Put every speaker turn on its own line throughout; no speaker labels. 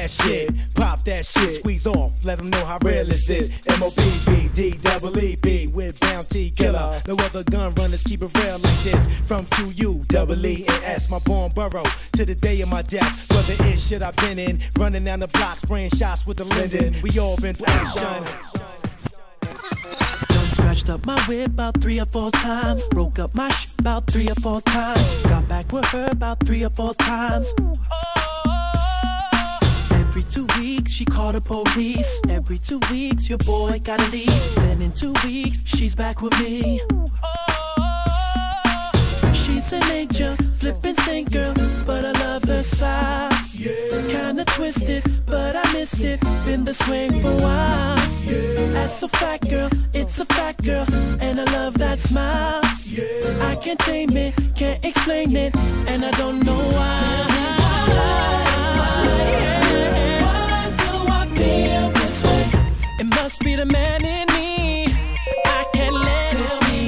that shit, pop that shit, squeeze off, let them know how real is it. MOBBDEEP with Bounty Killer. No other gun runners keep it real like this. From QUEE and S, my born borough, to the day of my death. Whether it's shit I've been in, running down the block, spraying shots with the Linden. We all been through action.
Scratched up my whip about 3 or 4 times. Broke up my shit about 3 or 4 times. Got back with her about 3 or 4 times. Every 2 weeks she called the police. Every 2 weeks your boy gotta leave. Then in 2 weeks she's back with me. She's an angel, flippin' saint girl, but I love her side. Kinda twisted, but I miss it. Been this way for a while. That's a fact, girl, it's a fact, girl, and I love that smile. I can't tame it, can't explain it, and I don't know why. Why do I feel this way? It must be the man in me. I can't let it be.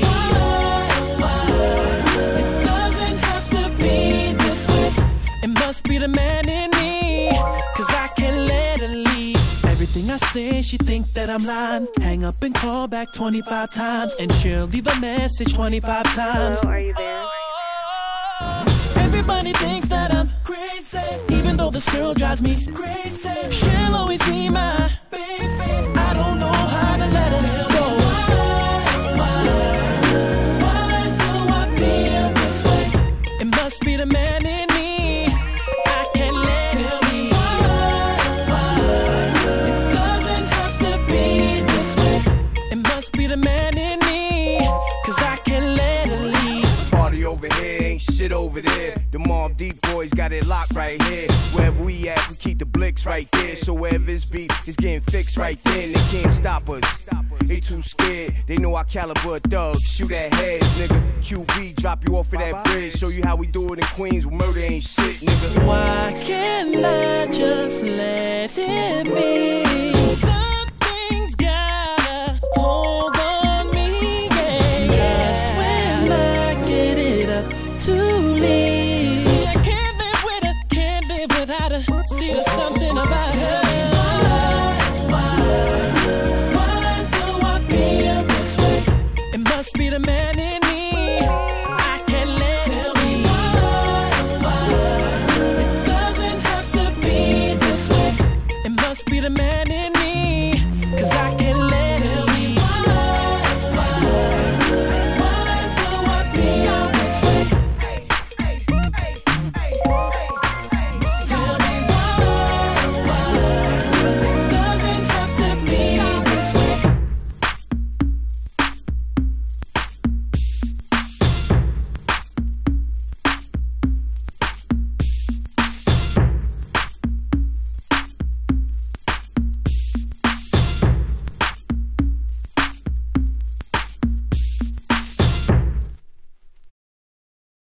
It doesn't have to be this way. It must be the man in me, 'cause I can't let her leave. Everything I say, she think that I'm lying. Hang up and call back 25 times, and she'll leave a message 25 times.
Hello, are you there?
Everybody thinks that I'm crazy, even though this girl drives me crazy. She'll always be my baby. I don't know how to let her go. Why do I feel this way? It must be the man in me. I can't let it be. It doesn't have to be this way. It must be the man in me, 'cause I can't let her leave.
Party over here, ain't shit over there. The Mobb Deep boys got it locked right here. Wherever we at, we keep the blicks right there. So wherever it's beat, it's getting fixed right then. They can't stop us. They too scared. They know our caliber thugs. Shoot at heads, nigga. QB, drop you off of that bridge. Show you how we do it in Queens. Where murder ain't shit, nigga.
Why can't I just let it be?